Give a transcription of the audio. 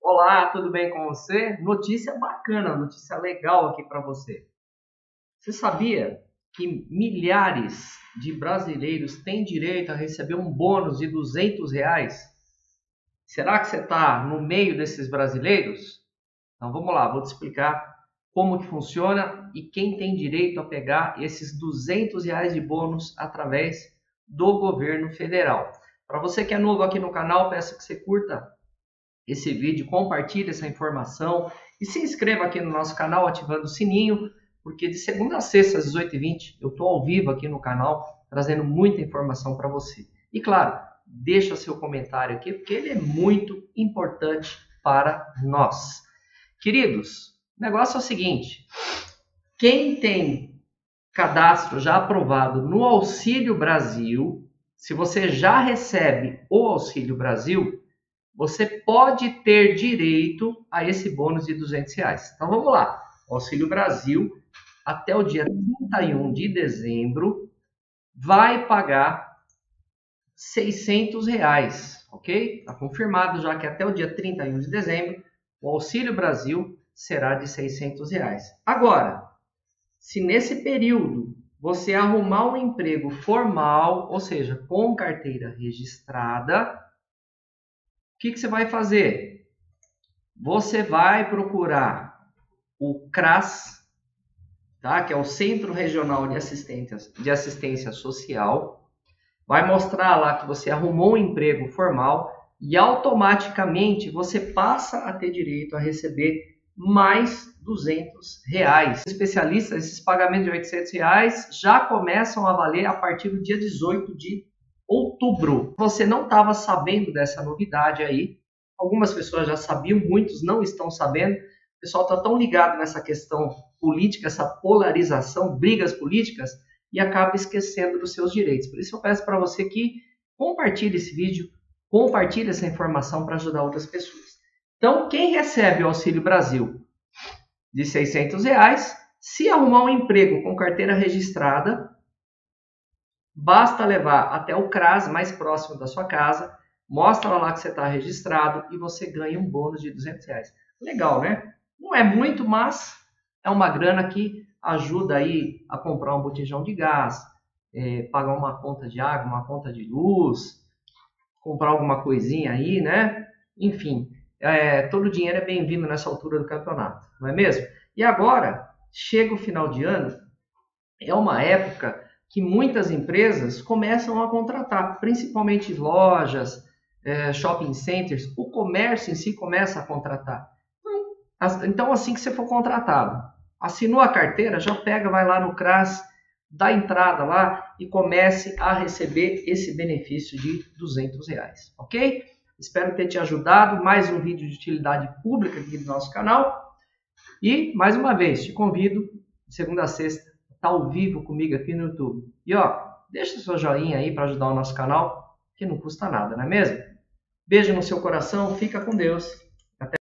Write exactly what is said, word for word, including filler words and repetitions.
Olá, tudo bem com você? Notícia bacana, notícia legal aqui para você. Você sabia que milhares de brasileiros têm direito a receber um bônus de duzentos reais? Será que você está no meio desses brasileiros? Então vamos lá, vou te explicar como que funciona e quem tem direito a pegar esses duzentos reais de bônus através do governo federal. Para você que é novo aqui no canal, peço que você curta esse vídeo, compartilhe essa informação e se inscreva aqui no nosso canal ativando o sininho, porque de segunda a sexta às dezoito e vinte eu estou ao vivo aqui no canal trazendo muita informação para você. E claro, deixa seu comentário aqui, porque ele é muito importante para nós. Queridos, o negócio é o seguinte, quem tem cadastro já aprovado no Auxílio Brasil, se você já recebe o Auxílio Brasil, você pode ter direito a esse bônus de duzentos reais. Então vamos lá, Auxílio Brasil, até o dia trinta e um de dezembro, vai pagar seiscentos reais, ok? Está confirmado já que até o dia trinta e um de dezembro, o Auxílio Brasil será de seiscentos reais. Agora, se nesse período você arrumar um emprego formal, ou seja, com carteira registrada, o que, que você vai fazer? Você vai procurar o CRAS, tá? Que é o Centro Regional de Assistência, de Assistência Social, vai mostrar lá que você arrumou um emprego formal e automaticamente você passa a ter direito a receber mais duzentos reais. Especialistas, esses pagamentos de oitocentos reais já começam a valer a partir do dia dezoito de outubro. Você não estava sabendo dessa novidade aí, algumas pessoas já sabiam, muitos não estão sabendo. O pessoal está tão ligado nessa questão política, essa polarização, brigas políticas, e acaba esquecendo dos seus direitos. Por isso eu peço para você que compartilhe esse vídeo, compartilhe essa informação para ajudar outras pessoas. Então, quem recebe o Auxílio Brasil de seiscentos reais, se arrumar um emprego com carteira registrada, basta levar até o CRAS mais próximo da sua casa, mostra lá que você está registrado e você ganha um bônus de duzentos reais. Legal, né? Não é muito, mas é uma grana que ajuda aí a comprar um botijão de gás, é, pagar uma conta de água, uma conta de luz, comprar alguma coisinha aí, né? Enfim, é, todo o dinheiro é bem-vindo nessa altura do campeonato, não é mesmo? E agora, chega o final de ano, é uma época que muitas empresas começam a contratar, principalmente lojas, é, shopping centers, o comércio em si começa a contratar. Então, assim que você for contratado, assinou a carteira, já pega, vai lá no CRAS, dá entrada lá e comece a receber esse benefício de duzentos reais, ok? Espero ter te ajudado, mais um vídeo de utilidade pública aqui do nosso canal. E, mais uma vez, te convido, de segunda a sexta, tá ao vivo comigo aqui no YouTube. E ó, deixa o seu joinha aí para ajudar o nosso canal, que não custa nada, não é mesmo? Beijo no seu coração, fica com Deus